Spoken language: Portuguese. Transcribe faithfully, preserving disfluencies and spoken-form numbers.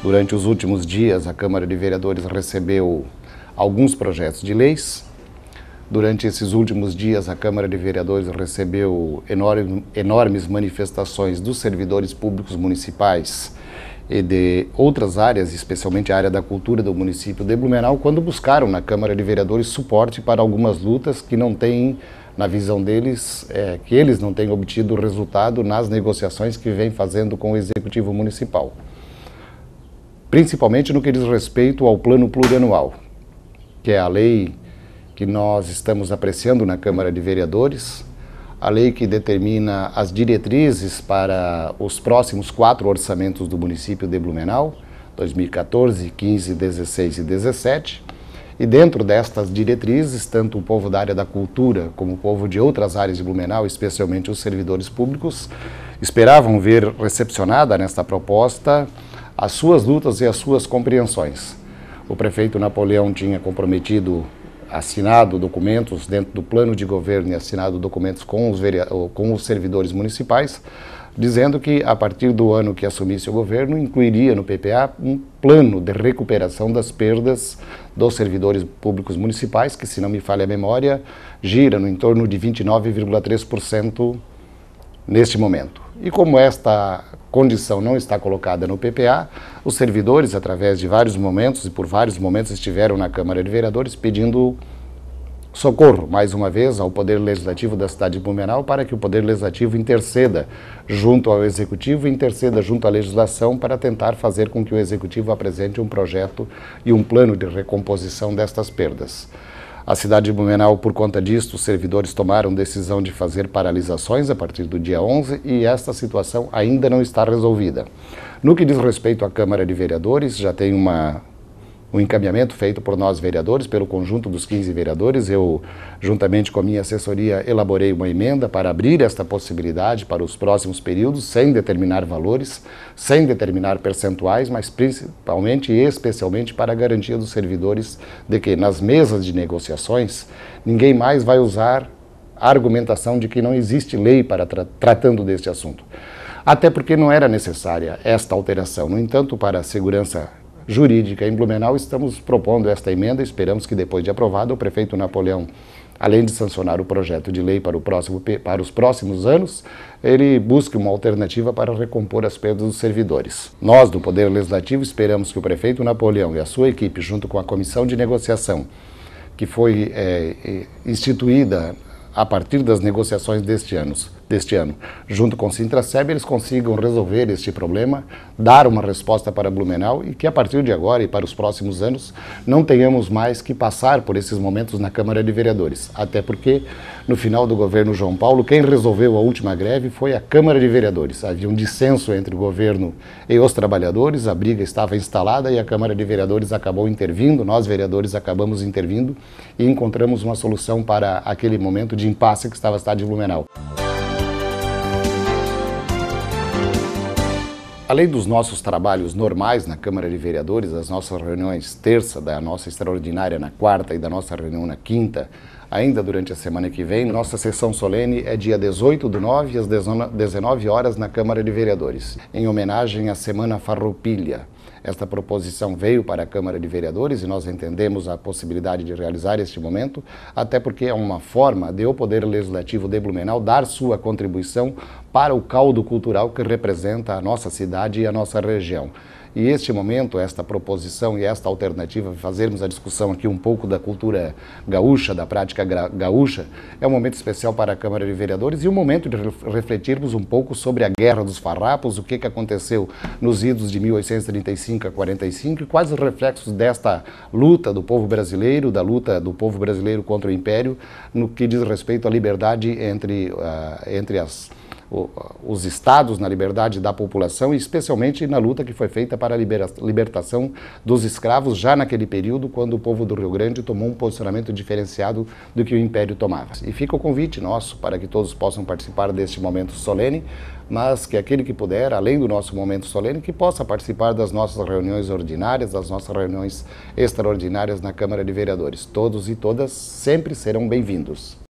Durante os últimos dias, a Câmara de Vereadores recebeu alguns projetos de leis. Durante esses últimos dias, a Câmara de Vereadores recebeu enorme, enormes manifestações dos servidores públicos municipais e de outras áreas, especialmente a área da cultura do município de Blumenau, quando buscaram na Câmara de Vereadores suporte para algumas lutas que não têm, na visão deles, é, que eles não têm obtido resultado nas negociações que vêm fazendo com o Executivo Municipal. Principalmente no que diz respeito ao Plano Plurianual, que é a lei que nós estamos apreciando na Câmara de Vereadores, a lei que determina as diretrizes para os próximos quatro orçamentos do município de Blumenau, dois mil e quatorze, quinze, dezesseis e dezessete. E dentro destas diretrizes, tanto o povo da área da cultura como o povo de outras áreas de Blumenau, especialmente os servidores públicos, esperavam ver recepcionada nesta proposta as suas lutas e as suas compreensões. O prefeito Napoleão tinha comprometido, assinado documentos dentro do plano de governo e assinado documentos com os, com os servidores municipais, dizendo que a partir do ano que assumisse o governo, incluiria no P P A um plano de recuperação das perdas dos servidores públicos municipais, que, se não me falha a memória, gira no entorno de vinte e nove vírgula três por cento neste momento. E como esta condição não está colocada no P P A, os servidores, através de vários momentos e por vários momentos, estiveram na Câmara de Vereadores pedindo socorro, mais uma vez, ao Poder Legislativo da cidade de Blumenau, para que o Poder Legislativo interceda junto ao Executivo e interceda junto à legislação para tentar fazer com que o Executivo apresente um projeto e um plano de recomposição destas perdas. A cidade de Blumenau, por conta disso, os servidores tomaram decisão de fazer paralisações a partir do dia onze e esta situação ainda não está resolvida. No que diz respeito à Câmara de Vereadores, já tem uma, um encaminhamento feito por nós vereadores, pelo conjunto dos quinze vereadores. Eu, juntamente com a minha assessoria, elaborei uma emenda para abrir esta possibilidade para os próximos períodos, sem determinar valores, sem determinar percentuais, mas principalmente e especialmente para a garantia dos servidores de que nas mesas de negociações ninguém mais vai usar a argumentação de que não existe lei para tra tratando deste assunto. Até porque não era necessária esta alteração. No entanto, para a segurança jurídica em Blumenau, estamos propondo esta emenda. Esperamos que, depois de aprovada, o prefeito Napoleão, além de sancionar o projeto de lei para, o próximo, para os próximos anos, ele busque uma alternativa para recompor as perdas dos servidores. Nós, do Poder Legislativo, esperamos que o prefeito Napoleão e a sua equipe, junto com a comissão de negociação, que foi é, instituída a partir das negociações deste ano, deste ano, junto com o Sintraceb, eles consigam resolver este problema, dar uma resposta para Blumenau e que a partir de agora e para os próximos anos não tenhamos mais que passar por esses momentos na Câmara de Vereadores. Até porque, no final do governo João Paulo, quem resolveu a última greve foi a Câmara de Vereadores. Havia um dissenso entre o governo e os trabalhadores, a briga estava instalada e a Câmara de Vereadores acabou intervindo, nós vereadores acabamos intervindo e encontramos uma solução para aquele momento de de impasse que estava a cidade de Blumenau. Além dos nossos trabalhos normais na Câmara de Vereadores, as nossas reuniões terça, da nossa extraordinária na quarta e da nossa reunião na quinta, ainda durante a semana que vem, nossa sessão solene é dia dezoito do nove às dezenove horas na Câmara de Vereadores, em homenagem à Semana Farroupilha. Esta proposição veio para a Câmara de Vereadores e nós entendemos a possibilidade de realizar este momento, até porque é uma forma de o Poder Legislativo de Blumenau dar sua contribuição para o caldo cultural que representa a nossa cidade e a nossa região. E este momento, esta proposição e esta alternativa, fazermos a discussão aqui um pouco da cultura gaúcha, da prática gaúcha, é um momento especial para a Câmara de Vereadores e um momento de refletirmos um pouco sobre a Guerra dos Farrapos, o que, que aconteceu nos idos de mil oitocentos e trinta e cinco a quarenta e cinco e quais os reflexos desta luta do povo brasileiro, da luta do povo brasileiro contra o Império, no que diz respeito à liberdade entre, uh, entre as os estados, na liberdade da população e especialmente na luta que foi feita para a libertação dos escravos já naquele período, quando o povo do Rio Grande tomou um posicionamento diferenciado do que o Império tomava. E fica o convite nosso para que todos possam participar deste momento solene, mas que aquele que puder, além do nosso momento solene, que possa participar das nossas reuniões ordinárias, das nossas reuniões extraordinárias na Câmara de Vereadores. Todos e todas sempre serão bem-vindos.